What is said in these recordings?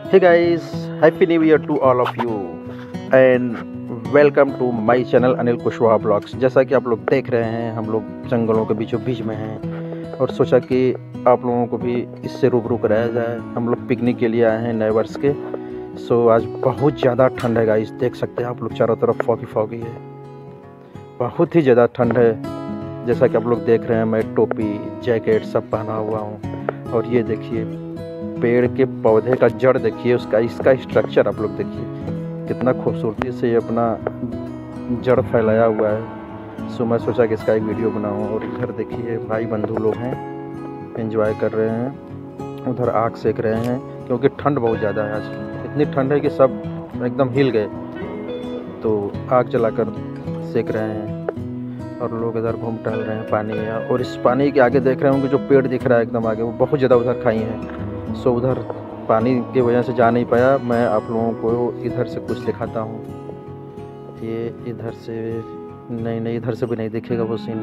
Hey guys, happy new year to all of you and welcome to my channel Anil Kushwaha vlogs. जैसा कि आप लोग देख रहे हैं, हम लोग जंगलों के बीचों बीच में हैं और सोचा कि आप लोगों को भी इससे रूबरू कराया जाए। हम लोग पिकनिक के लिए आए हैं नए वर्ष के। आज बहुत ज़्यादा ठंड है गाइस, देख सकते हैं आप लोग, चारों तरफ फॉगी है, बहुत ही ज़्यादा ठंड है। जैसा कि आप लोग देख रहे हैं, मैं टोपी जैकेट सब पहना हुआ हूँ और ये देखिए पेड़ के पौधे का जड़ देखिए, इसका स्ट्रक्चर आप लोग देखिए कितना खूबसूरती से ये अपना जड़ फैलाया हुआ है। मैं सोचा कि इसका एक वीडियो बनाऊं। और इधर देखिए भाई बंधु लोग हैं, एंजॉय कर रहे हैं, उधर आग सेक रहे हैं क्योंकि ठंड बहुत ज़्यादा है। आज इतनी ठंड है कि सब एकदम हिल गए, तो आग जलाकर सेक रहे हैं और लोग इधर घूम टहल रहे हैं पानी है। और इस पानी के आगे देख रहे होंगे जो पेड़ दिख रहा है एकदम आगे, वो बहुत ज़्यादा उधर खाई हैं। उधर पानी की वजह से जा नहीं पाया। मैं आप लोगों को इधर से कुछ दिखाता हूँ। ये इधर से नहीं, इधर से भी नहीं दिखेगा वो सीन,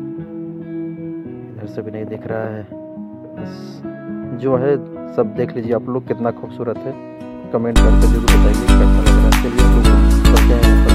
इधर से भी नहीं दिख रहा है। जो है सब देख लीजिए आप लोग, कितना खूबसूरत है। कमेंट करके जरूर बताइए कैसा लग रहा है। चलिए हम लोग चलते हैं।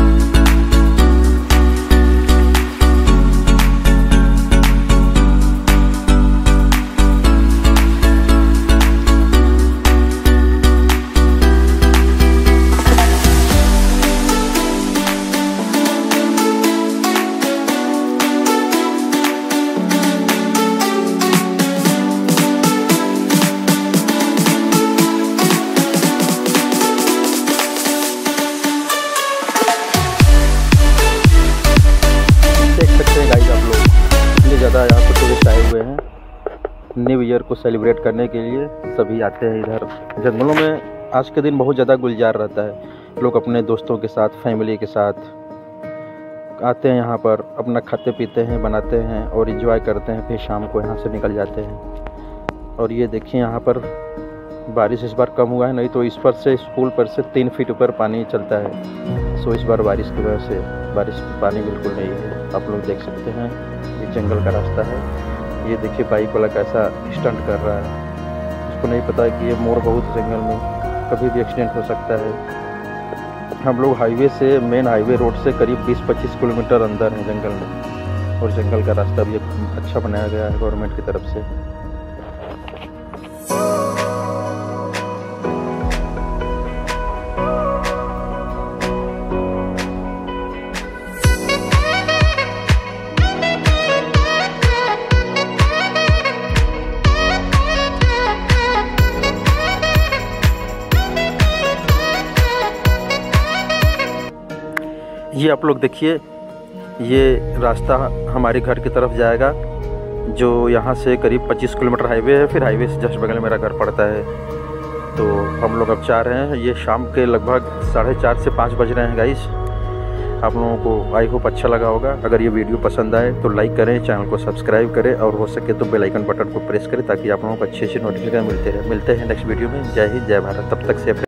गाइस आप लोग इतने ज़्यादा यहाँ पर टूरिस्ट आए हुए हैं न्यू ईयर को सेलिब्रेट करने के लिए। सभी आते हैं इधर जंगलों में। आज के दिन बहुत ज़्यादा गुलजार रहता है। लोग अपने दोस्तों के साथ, फैमिली के साथ आते हैं यहाँ पर, अपना खाते पीते हैं, बनाते हैं और एंजॉय करते हैं। फिर शाम को यहाँ से निकल जाते हैं। और ये देखिए यहाँ पर बारिश इस बार कम हुआ है, नहीं तो इस पर से स्कूल पर से 3 फीट ऊपर पानी चलता है। इस बार बारिश की वजह से पानी बिल्कुल नहीं है। आप लोग देख सकते हैं ये जंगल का रास्ता है। ये देखिए बाइक वाला कैसा स्टंट कर रहा है, उसको नहीं पता कि ये मोड़ बहुत जंगल में, कभी भी एक्सीडेंट हो सकता है। हम लोग हाईवे से, मेन हाईवे रोड से करीब 20-25 किलोमीटर अंदर है जंगल में। और जंगल का रास्ता भी अच्छा बनाया गया है गवर्नमेंट की तरफ से। ये आप लोग देखिए, ये रास्ता हमारे घर की तरफ जाएगा, जो यहाँ से करीब 25 किलोमीटर हाईवे है। फिर हाईवे से जस्ट बगल मेरा घर पड़ता है। तो हम लोग अब जा रहे हैं। ये शाम के लगभग 4:30 से 5 बज रहे हैं गाइस। आप लोगों को आई होप अच्छा लगा होगा। अगर ये वीडियो पसंद आए तो लाइक करें, चैनल को सब्सक्राइब करें और हो सके तो बेल आइकन बटन को प्रेस करें ताकि आप लोगों को अच्छे नोटिफिकेशन मिलते हैं। मिलते हैं नेक्स्ट वीडियो में। जय हिंद, जय भारत। तब तक से